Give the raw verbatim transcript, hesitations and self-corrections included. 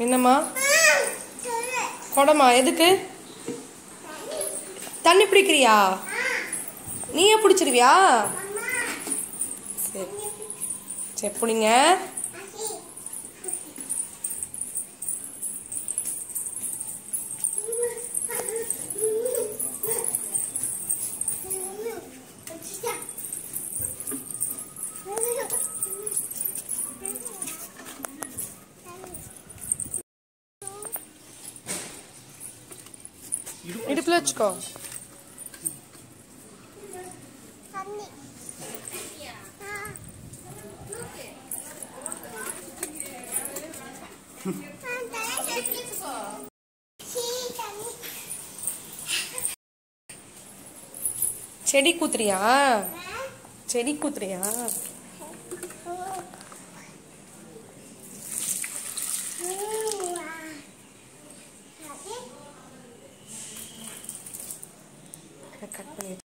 என்னம்மா குடமா எதுக்கு? தண்ணி பிடிக்கிறியா? நீயே பிடிச்சிருவியா? சரி சரி பிடிங்க. இடுப்புல வச்சுக்கோ. செடி கூத்துறியா? செடி கூத்துறியா? கட் பண்ணி